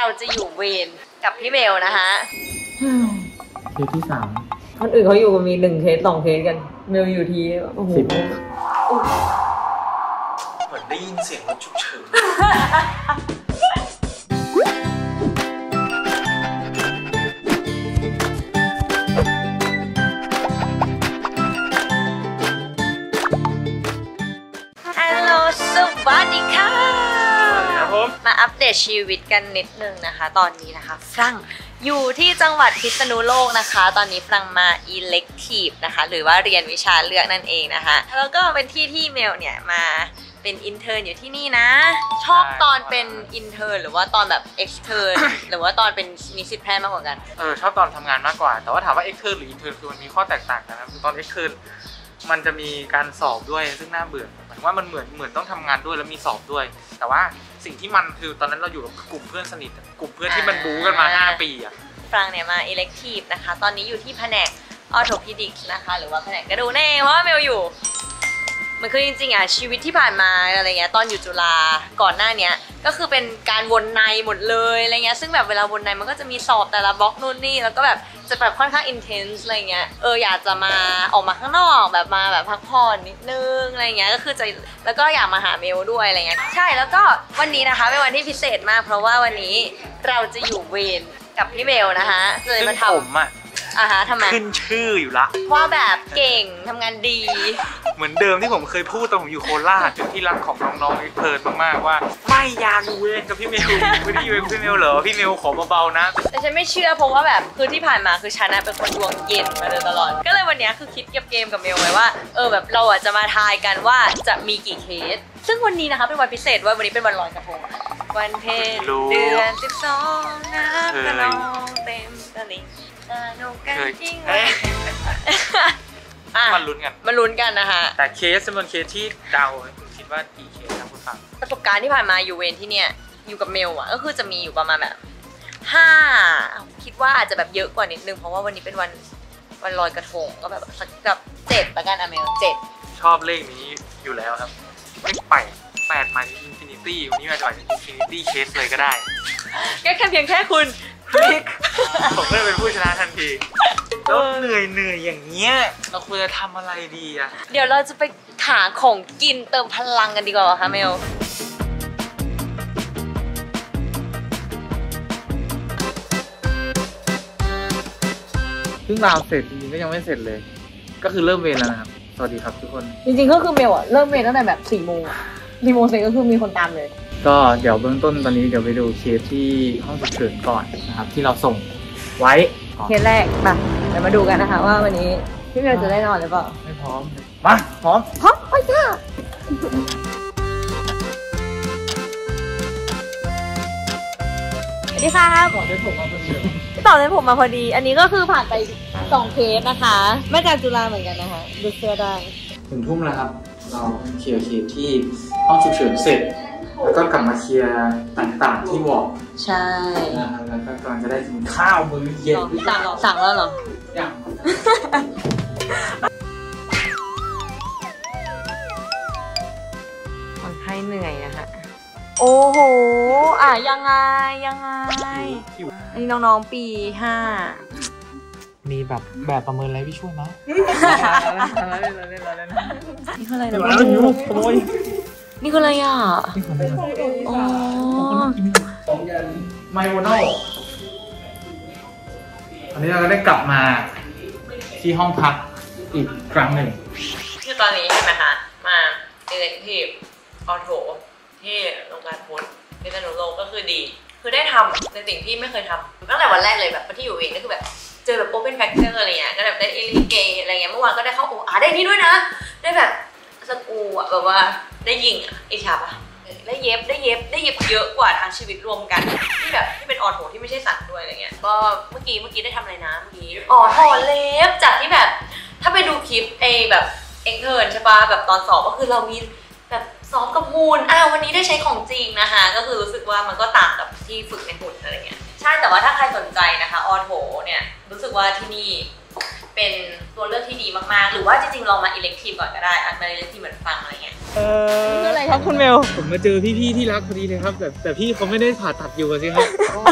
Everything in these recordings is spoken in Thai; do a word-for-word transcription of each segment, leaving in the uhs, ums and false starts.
เราจะอยู่เวรกับพี่เบลนะคะเคสที่สามคนอื่นเขาอยู่กันมีหนึ่งเคสสองเคสกันเมลอยู่ทีโอ้โหเหมือนได้ยินเสียงรถฉุกเฉินสวัสดีค่ะมาอัปเดตชีวิตกันนิดนึงนะคะตอนนี้นะคะฟรังอยู่ที่จังหวัดพิษณุโลกนะคะตอนนี้ฟรังมา elective นะคะหรือว่าเรียนวิชาเลือกนั่นเองนะคะแล้วก็เป็นที่ที่เมลเนี่ยมาเป็นอินเทอร์อยู่ที่นี่นะชอบตอนเป็นอินเทอร์หรือว่าตอนแบบเอ็กซ์เทอร์หรือว่าตอนเป็นนิสิตแพทย์มากกว่ากันเออชอบตอนทำงานมากกว่าแต่ว่าถามว่าเอ็กซ์เทอร์หรืออินเทอร์คือมันมีข้อแตกต่างกันนะตอนเอ็กซ์เทอร์มันจะมีการสอบด้วยซึ่งน่าเบื่อหมายถึงว่ามันเหมือนเหมือนต้องทำงานด้วยแล้วมีสอบด้วยแต่ว่าสิ่งที่มันคือตอนนั้นเราอยู่กับกลุ่มเพื่อนสนิทกลุ่มเพื่อนที่มันบู๊กันมาห้าปีอะฟรังเนี่ยมา elective นะคะตอนนี้อยู่ที่แผนก orthopedics นะคะหรือว่าแผนกกระดูกแน่เพราะว่าเมลอยู่มันคือจริงๆอ่ะชีวิตที่ผ่านมาอะไรเงี้ยตอนอยู่จุฬาก่อนหน้านี้ก็คือเป็นการวนในหมดเลยอะไรเงี้ยซึ่งแบบเวลาวนในมันก็จะมีสอบแต่ละบล็อกนู่นนี่แล้วก็แบบจะแบบค่อนข้าง intense อะไรเงี้ยเอออยากจะมาออกมาข้างนอกแบบมาแบบพักผ่อนนิดนึงอะไรเงี้ยก็คือจะแล้วก็อยากมาหาเมลด้วยอะไรเงี้ยใช่แล้วก็วันนี้นะคะเป็นวันที่พิเศษมากเพราะว่าวันนี้เราจะอยู่เวรกับพี่เบลนะคะเลยมาทำผมอ่ะอ่ะฮะทำไมขึ้นชื่ออยู่ละว่าแบบเก่งทำงานดีเหมือนเดิมที่ผมเคยพูดตอนผมอยู่โคราชเป็นที่รักของน้องๆเอ็กเพิร์นมากๆว่าไม่อยากอยู่เวรกับพี่เมลไม่ได้อยู่เวรกับพี่เมลเหรอพี่เมลขอเบาๆนะแต่ฉันไม่เชื่อเพราะว่าแบบคือที่ผ่านมาคือฉันเป็นคนดวงเย็นมาโดยตลอดก็เลยวันนี้คือคิดเกมกับเมลไว้ว่าเออแบบเราอ่ะจะมาทายกันว่าจะมีกี่เคสซึ่งวันนี้นะคะเป็นวันพิเศษว่าวันนี้เป็นวันลอยกระทงวันเพ็ญเดือนสิบสองน้ำกระนองเต็มตลิ่งเคยมันลุ้นกันมันลุ้นกันนะคะแต่เคสจำนวนเคสที่เดาคุณคิดว่ากี่เคสนะคุณฟังประสบการณ์ที่ผ่านมาอยู่เวรที่เนี่ยอยู่กับเมลอ่ะก็คือจะมีอยู่ประมาณแบบห้าคิดว่าอาจจะแบบเยอะกว่านิดนึงเพราะว่าวันนี้เป็นวันวันลอยกระทงก็แบบสักแบบเจ็ดละกันอะเมลเจ็ดชอบเลขนี้อยู่แล้วครับเลขแปดแปดมาอินฟินิตี้วันนี้มาจากอินฟินิตี้เคสเลยก็ได้แค่แค่เพียงแค่คุณผมก็เป็นผู้ชนะทันทีแล้วเหนื่อยเหนื่อยอย่างเงี้ยเราควรจะทำอะไรดีอะเดี๋ยวเราจะไปหาของกินเติมพลังกันดีกว่าค่ะเมลเพิ่งราวเสร็จจริงๆก็ยังไม่เสร็จเลยก็คือเริ่มเวรแล้วนะครับสวัสดีครับทุกคนจริงๆก็คือเมลอะเริ่มเวรตั้งแต่แบบสี่โมงอะสี่โมงเสร็จก็คือมีคนตามเลยก็เดี๋ยวเบื้องต้นตอนนี้เดี๋ยวไปดูเคสที่ห้องฉุกเฉินก่อนนะครับที่เราส่งไว้เคสแรกมาเดี๋ยวมาดูกันนะคะว่าวันนี้พี่เมลจะได้นอนหรือเปล่าไม่พร้อมมาพร้อมพร้อมไปจ้าสวัสดีค่ะต่อได้ผมมาพอดีต่อได้ผมมาพอดีอันนี้ก็คือผ่านไปสองเคสนะคะมาจากจุฬาเหมือนกันนะคะดูเสื้อได้ถึงทุ่มแล้วครับเราเคลียร์เคสที่ห้องฉุกเฉินเสร็จแล้วก็กลับมาเคลียร์ต่างๆที่วอร์ดใช่แล้วก็กำลังจะได้กินข้าวมื้อเย็นสั่งสั่งแล้วเหรอยังคนไข้เหนื่อยนะคะโอ้โหอ่ะยังไงยังไงอันนี้น้องๆปีห้ามีแบบแบบประเมินอะไรพี่ช่วยมั้ยนี่คืออะไรนะขโมยนี่คืออะไรอ่ะอ๋อไมโมโนอันนี้เราก็ได้กลับมาที่ห้องพักอีกครั้งหนึ่งคือตอนนี้ใช่ไหมคะมาเรียนที่ออโถที่โรงพยาบาลพุทธพิษณุโลกก็คือดีคือได้ทำในสิ่งที่ไม่เคยทำตั้งแต่วันแรกเลยแบบที่อยู่เองก็คือแบบเจอแบบ open factor อะไรเงี้ยก็แบบได้เอลิเกอะไรเงี้ยเมื่อวานก็ได้เข้าโอ้อาได้นี่ด้วยนะได้แบบสกูอ่ะแบบว่าได้ยิงอ่ะอิจฉาปะได้เย็บได้เย็บได้เย็บเยอะกว่าทั้งชีวิตรวมกันที่แบบที่เป็นออโถที่ไม่ใช่สัตว์ด้วยอะไรเงี้ยก็เมื่อกี้เมื่อกี้ได้ทำอะไรนะเมื่อกี้อ๋อถอดเล็บจากที่แบบถ้าไปดูคลิปไอแบบเอ็งเทิร์นใช่ปะแบบตอนสอบก็คือเรามีแบบซ้อมกับหุ่นอ้าววันนี้ได้ใช้ของจริงนะคะก็คือรู้สึกว่ามันก็ต่างกับที่ฝึกในหุ่นอะไรเงี้ยใช่แต่ว่าถ้าใครสนใจนะคะออโถเนี่ยรู้สึกว่าที่นี่เป็นตัวเลือกที่ดีมากๆหรือว่าจริงๆลองมา elective ก่อนก็ได้อ่ะมา elective เหมือนฟังอะไรเงี้ยเออคืออะไรครับคุณเมลผมมาเจอพี่ๆที่รักพอดีเลยครับแต่แต่พี่เขาไม่ได้ผ่าตัดอยู่สิครับ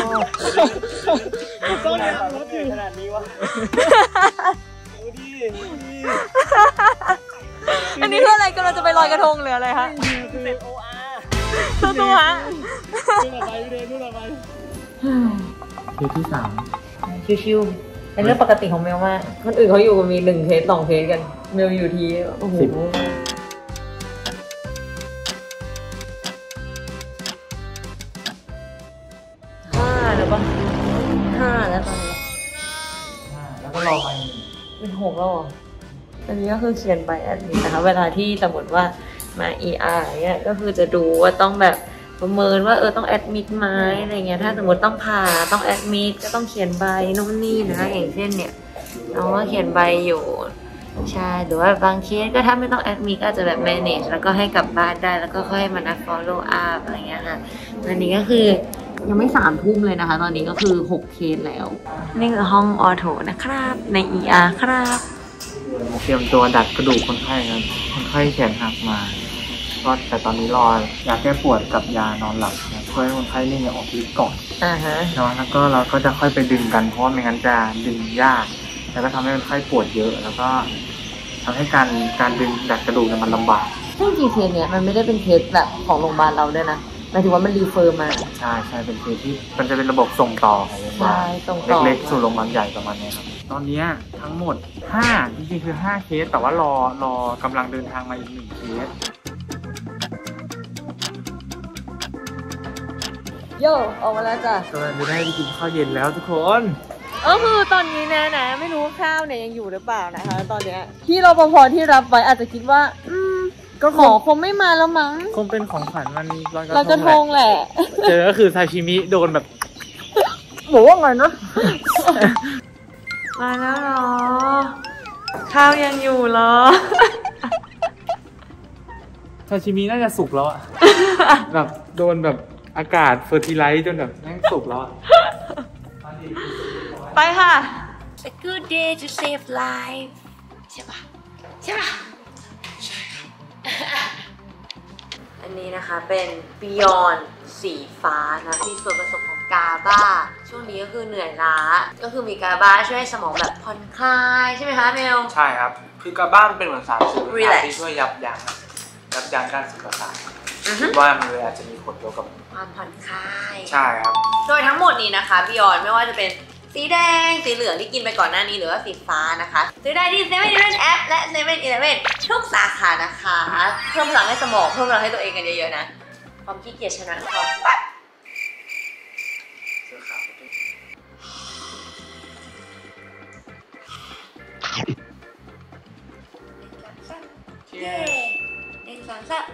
ต้องยังรถอยู่ขนาดนี้วะดูดิดูดิอันนี้คืออะไรกำลังจะไปลอยกระทงหรืออะไรคะเสร็จโออาร์สู้ๆฮะดูต่อไปดูเดินดูต่อไปเคสที่สามชิวๆเป็นเรื่องปกติของเมลมากคนอื่นเขาอยู่กันมีหนึ่งเคสสองเคสกันเมลอยู่ทีโอ้โหห้าแล้วปะห้าแล้วตอนนี้แล้วก็รอไปเป็นหกแล้วเหรออันนี้ก็คือเขียนใบแอดมิทนะคะเวลาที่สมมติว่ามา อี อาร์ เนี่ยก็คือจะดูว่าต้องแบบประเมินว่าเออต้องแอดมิดไหมอะไรเงี้ยถ้าสมมติต้องผ่าต้องแอดมิดก็ต้องเขียนใบนู่นนี่นะอย่างเช่นเนี่ยน้องก็เขียนใบอยู่ใช่หรือว่าบางเคสก็ถ้าไม่ต้องแอดมิดก็อาจจะแบบ manage แล้วก็ให้กลับบ้านได้แล้วก็ค่อยมานัด follow up อะไรเงี้ยค่ะอันนี้ก็คือยังไม่สามทุ่มเลยนะคะตอนนี้ก็คือหกเคสแล้วนี่คือห้องออโถนะครับใน อี อาร์ ครับเตรียมตัวดัดกระดูกคนไข้ครับคนไข้แขนหักมาก็แต่ตอนนี้รอยาแก้ปวดกับยานอนหลับเพื่อให้คนไข้นี่ออกฤทธิ์ก่อนอ่าฮะแล้วก็เราก็จะค่อยไปดึงกันเพราะไม่งั้นจะดึงยากแล้วก็ทำให้คนไข้ปวดเยอะแล้วก็ทำให้การการดึงดัดกระดูกมันลำบากซึ่งจริงๆเคสเนี่ยมันไม่ได้เป็นเคสแบบของโรงพยาบาลเราด้วยนะหมายถึงว่ามันรีเฟอร์มาใช่ใช่เป็นเคสที่มันจะเป็นระบบส่งต่อของโรงพยาบาลเล็กๆสู่โรงพยาบาลใหญ่ประมาณนี้ครับตอนนี้ทั้งหมดห้าจริงๆคือห้าเคสแต่ว่ารอรอกำลังเดินทางมาอีกหนึ่งเคสโย่ออกมาแล้วจ้ะก็จะได้ไปกินข้าวเย็นแล้วทุกคนเออคือตอนนี้นะนะไม่รู้ข้าวเนี่ยยังอยู่หรือเปล่านะคะตอนเนี้ยที่รปภที่รับไว้อาจจะคิดว่าอืมก็หมอคงไม่มาแล้วมั้งคงเป็นของขวัญวันลอยกระทงแหละเจอก็คือซาชิมิโดนแบบหมูว่าไงนะมาแล้วเหรอข้าวยังอยู่เหรอซาชิมิน่าจะสุกแล้วอะแบบโดนแบบอากาศเฟอร์ติไลท์จนแบบแม่งสุกแล้วอะไปค่ะ A good day to save life ใช่ปะใช่ปะใช่ครับอันนี้นะคะเป็น Beyond สีฟ้านะที่ส่วนผสมของกาบาช่วงนี้ก็คือเหนื่อยล้าก็คือมีกาบาช่วยให้สมองแบบผ่อนคลายใช่ไหมคะเมลใช่ครับคือกาบามันเป็นเหมือนสารสื่อประสาทที่ช่วยยับยั้งยับยั้งการสื่อประสาทคิดว่ามันเลยอาจจะมีผลเกี่ยวกับความผ่อนคลายใช่ครับโดยทั้งหมดนี้นะคะ Beyond ไม่ว่าจะเป็นสีแดงสีเหลืองที่กินไปก่อนหน้านี้หรือว่าสีฟ้านะคะซื้อได้ที่ เซเว่น อีเลฟเว่น แอป และ เซเว่น อีเลฟเว่น ทุกสาขานะคะเพิ่มพลังให้สมองเพิ่มพลังให้ตัวเองกันเยอะๆนะความขี้เกียจชนะความปั๊บเสื้อขาวเย้หนึ่งสองสาม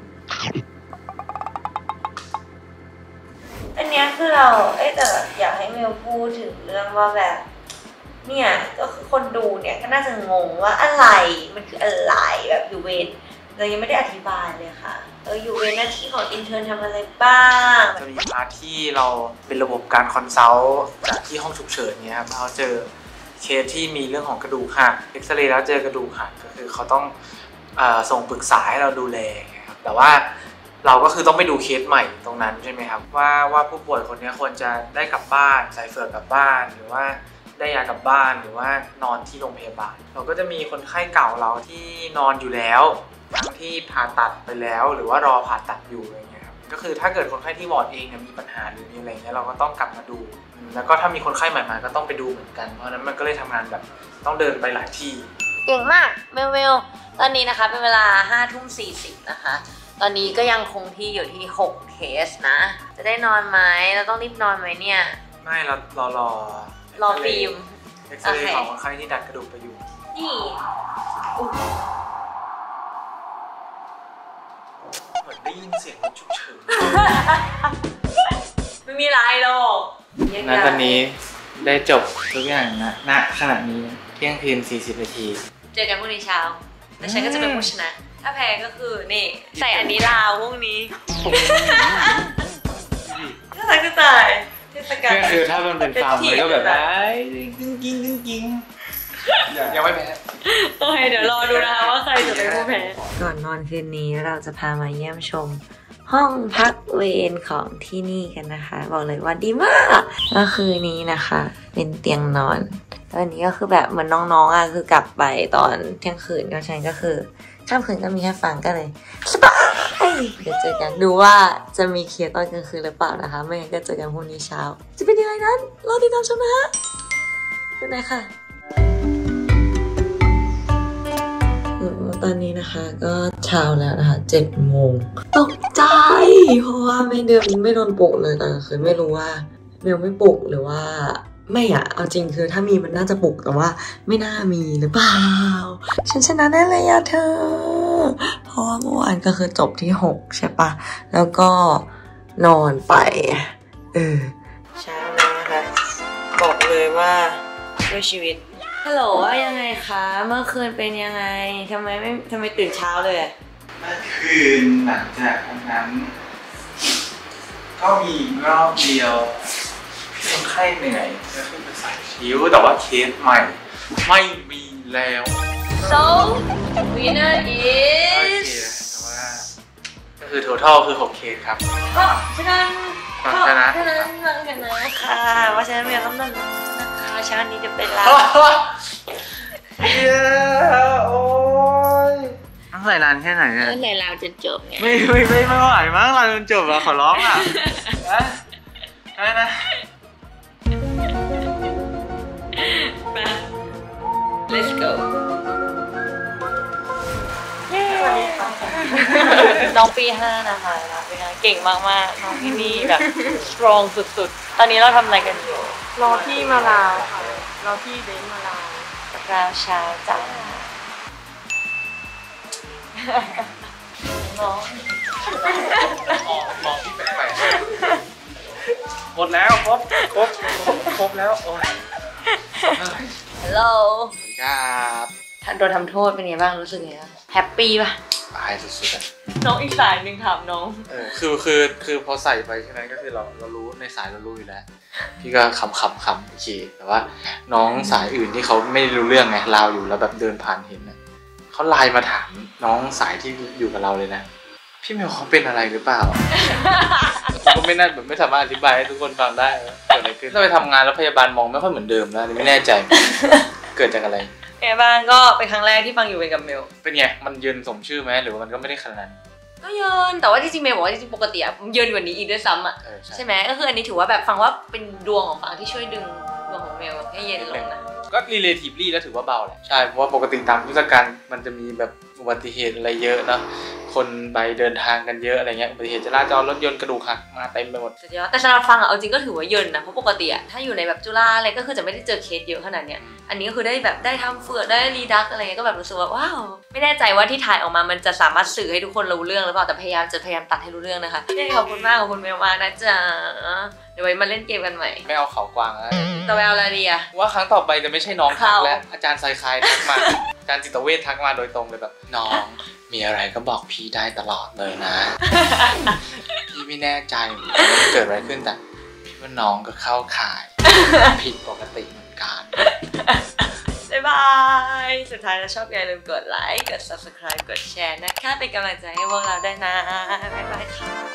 อันนี้คือเราเอ๊ะแต่อยากให้เมลพูดถึงเรื่องว่าแบบเนี่ยก็คือคนดูเนี่ยก็น่าจะงงว่าอะไรมันคืออะไรแบบยูเวนเรายังไม่ได้อธิบายเลยค่ะเออยูเวนหน้าที่ของอินเทอร์นทำอะไรบ้างจะมีพาร์ทที่เราเป็นระบบการคอนซัลท์จากที่ห้องฉุกเฉินเนี่ยครับเราเจอเคสที่มีเรื่องของกระดูกหักเอ็กซเรย์แล้วเจอกระดูกหักก็คือเขาต้องส่งปรึกษาให้เราดูแลครับแต่ว่าเราก็คือต้องไปดูเคสใหม่ตรงนั้นใช่ไหมครับว่าว่าผู้ป่วยคนนี้ควรจะได้กลับบ้านใส่เฟือกกลับบ้านหรือว่าได้ยากลับบ้านหรือว่านอนที่โรงพยาบาลเราก็จะมีคนไข้เก่าเราที่นอนอยู่แล้วทั้งที่ผ่าตัดไปแล้วหรือว่ารอผ่าตัดอยู่อะไรเงี้ยครับก็คือถ้าเกิดคนไข้ที่วอร์ดเองมีปัญหาหรือมีอะไรเงี้ยเราก็ต้องกลับมาดูแล้วก็ถ้ามีคนไข้ใหม่มาก็ต้องไปดูเหมือนกันเพราะนั้นมันก็เลยทำงานแบบต้องเดินไปหลายที่เก่งมากเมลเมลตอนนี้นะคะเป็นเวลาห้าทุ่มสี่สิบนะคะตอนนี้ก็ยังคงที่อยู่ที่หกเคสนะจะได้นอนไหมเราต้องรีบนอนไหมเนี่ยไม่เรารอรอรอฟิล์มเอ็กซเรย์ของคนไข้ที่ดัดกระดูกไปอยู่นี่เหมือนได้ยินเสียงรถฉุกเฉินไม่มีไรหรอกณตอนนี้ได้จบทุกอย่างนะณขณะนี้เที่ยงคืนสี่สิบนาทีเจอกันพรุ่งนี้เช้าแต่ฉันก็จะเป็นผู้ชนะถ้าแพ้ก็คือนี่ใส่อันนี้ลาวพรุ่งนี้ถ้าใส่ก็ตายเทศกาลคือถ้ามันเป็นฟาร์มมันก็แบบไอ้กิ้งกิ้งกิ้งกิ้งยังไม่แพ้โอเคเดี๋ยวรอดูนะคะว่าใครจะเป็นผู้แพ้ก่อนนอนคืนนี้เราจะพามาเยี่ยมชมห้องพักเวรของที่นี่กันนะคะบอกเลยว่าดีมากก็คือนี้นะคะเป็นเตียงนอนแล้วอันนี้ก็คือแบบเหมือนน้องๆอ่ะคือกลับไปตอนเที่ยงคืนก็ฉันก็คือข้ามคืนก็มีแค่ฟังก็เลยสบายเดี๋ยวเจอกันดูว่าจะมีเคลียร์ตอนกลางคืนหรือเปล่านะคะไม่งั้นก็เจอกันพรุ่งนี้เช้าจะเป็นยังไงนั้นรอติดตามชมนะฮะคุณนายค่ะตอนนี้นะคะก็เช้าแล้วนะคะเจ็ดโมงตกใจเพราะว่าไม่เดินไม่โดนปลุกเลยตอนกลางคืนไม่รู้ว่าเบลไม่ปลุกหรือว่าไม่อะเอาจริงคือถ้ามีมันน่าจะปลุกแต่ว่าไม่น่ามีหรือเปล่าฉันชนะแน่เลยอะเธอเพราะว่าเมื่อวานก็คือจบที่หกใช่ปะแล้วก็นอนไปเออเช้าแล้วนะคะบอกเลยว่าด้วยชีวิตฮัลโหลว่ายังไงคะเมื่อคืนเป็นยังไงทำไมไม่ทำไมตื่นเช้าเลยอะเมื่อคืนหลังจากนั้นก็มีรอบเดียวคนไข้เหนื่อยก็ขึ้นไปใส่คิ้วแต่ว่าเคสใหม่ไม่มีแล้ว so winner is แต่ว่าก็คือ total คือหกเคสครับก็ฉะนั้นชนะฉะนั้นเราชนะค่ะว่าฉะนั้นเมียต้องนั่นนะคะชาตินี้จะเป็นเราเย้โอ้ยต้องใส่ร้านแค่ไหนเนี่ยในเราจนจบไงไม่ไม่ไม่ไม่ไหวมั้งเราจนจบอะขอร้องอ่ะได้นะไป let's go สวัสดีค่ะน้องปีห้านะคะน้องปีห้าเก่งมากๆน้องพี่นี่แบบ strong สุดๆตอนนี้เราทำอะไรกันอยู่รอพี่มาลาวค่ะรอพี่เบนมาลาวราวเช้าจ้าน้องมองที่แปลกๆหมดแล้วครบครบครบแล้วโอ้ยฮัลโหลสวัสดีครับท่านโดนทำโทษเป็นไงบ้างรู้สึกไงบ้างแฮปปี้ป่ะตายสุดๆอ่ะน้องอีกสายหนึ่งถามน้องเออคือคือคือพอใส่ไปใช่ไหมก็คือเราเรารู้ในสายเรารู้อยู่แล้วพี่ก็ขำขำขำโอเคแต่ว่าน้องสายอื่นที่เขาไม่รู้เรื่องไงเราอยู่แล้วแบบเดินผ่านเห็นนะเขาไลน์มาถามน้องสายที่อยู่กับเราเลยนะพี่เมลเขาเป็นอะไรหรือเปล่าก็ไม่น่าแบบไม่สามารถอธิบายให้ทุกคนฟังได้เกิดอะไรขึ้นถ้าไปทำงานแล้วพยาบาลมองไม่ค่อยเหมือนเดิมนะไม่แน่ใจเกิดจากอะไรพยาบาลก็เป็นครั้งแรกที่ฟังอยู่เป็นกับเมลเป็นไงมันเยินสมชื่อไหมหรือว่ามันก็ไม่ได้ขนาดนั้นก็เยินแต่ว่าที่จริงเมลบอกว่าที่จริงปกติอะเยินกว่านี้อีกด้วยซ้ำอะใช่ไหมก็คืออันนี้ถือว่าแบบฟังว่าเป็นดวงของฟังที่ช่วยดึงดวงของเมลให้เย็นลงนะก็ relatively แล้วถือว่าเบาแหละใช่เพราะว่าปกติตามยุทธการมันจะมีแบบอุบัติเหตุอะไรเยอะนะคนไปเดินทางกันเยอะอะไรเงี้ยอุบัติเหตุจราจรรถยนต์กระดูกหักมาเต็มไปหมดแต่สำหรับฟังอะเอาจริงก็ถือว่าเยินนะเพราะปกติอะถ้าอยู่ในแบบจุฬาอะไรก็คือจะไม่ได้เจอเคสเยอะขนาดเนี้ยอันนี้ก็คือได้แบบได้ทำเฟือกได้รีดักอะไรเงี้ยก็แบบรู้สึกว่าว้าวไม่แน่ใจว่าที่ถ่ายออกมามันจะสามารถสื่อให้ทุกคนรู้เรื่องหรือเปล่าแต่พยายามจะพยายามตัดให้รู้เรื่องนะคะขอบคุณมากขอบคุณเมลมากนะจ๊ะเดี๋ยวไว้มาเล่นเกมกันใหม่ไม่เอาเขากวางแล้วแต่เอาอะไรดีอะว่าครั้งต่อไปจะไม่ใช่น้องทักแล้วอาจารย์ไซคายทักมาอาจารย์จิตเวชทักมาโดยตรงเลยแบบน้องมีอะไรก็บอกพี่ได้ตลอดเลยนะพี่ไม่แน่ใจมันเกิดอะไรขึ้นแต่พี่ว่าน้องก็เข้าข่ายผิดปกติเหมือนกันบ๊ายบายสุดท้ายถ้าชอบอย่าลืมกดไลค์กด ซับสไครบ์ กดแชร์นะคะเป็นกำลังใจให้พวกเราได้นะบ๊ายบายค่ะ